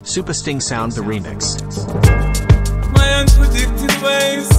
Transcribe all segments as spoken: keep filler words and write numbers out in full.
Super Sting Sound the remix. My unpredicted ways,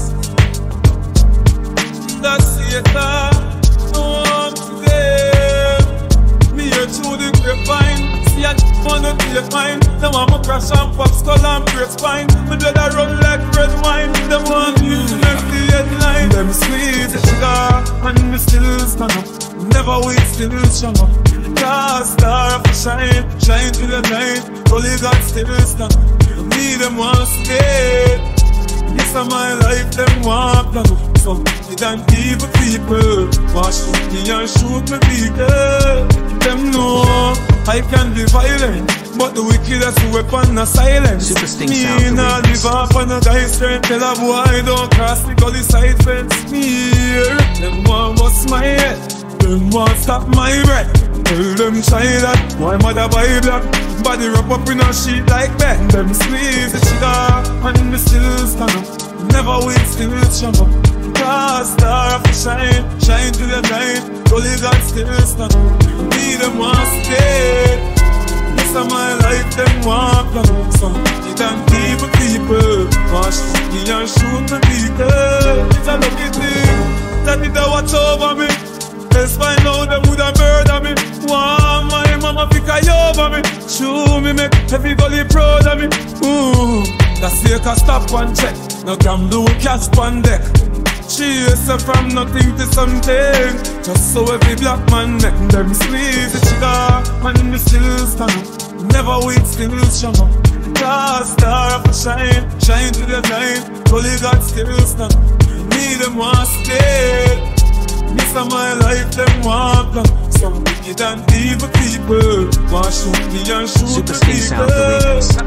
that's it. No one today. Me here through the grapevine. See I wanna be a fine. Them want me crash and pop skull and break spine. Me blood a run like red wine. Them want me to make the headline. Them squeeze the sugar and me still stand up. Never wait, still strong up. Cause star for shine, shine to the night. Only God still stand. Me them want stay. This is my life, them want plan. So they don't evil people watch me and shoot me people. Them know I can be violent, but the wickedest weapon is silence. Super Sting me Sound not live off on a guy's strength. Tell a boy don't cross the gully side fence. Me here, them want bust my head. Them want stop my breath. Tell them try that. Why mother buy black? Body wrap up in a sheet like that. Them squeeze the sugar and me still stand up. Never wait, still strong up. Cause star of shine, shine to the night. Only God still stand up. Me them want stay. This is my life, them want plan. So you don't keep with people. Watch me and shoot me people. It's a lucky thing that it a watch over me. Let's find out them woulda murder me. Want my mama pick a over me. Show me make every gully proud of me. Ooh, that's make a stop and check. No damn do cash on deck. Chase her from nothing to something. Just so every black man neck. Them squeeze the sugar and me still stand up. Never wait, still strong up. Cause star of shine, shine to the night. Only God still stand up. Me them want stay. This is my life, them want plan. Some wicked and evil people want shoot me and shoot Super me Sting Sound the remix.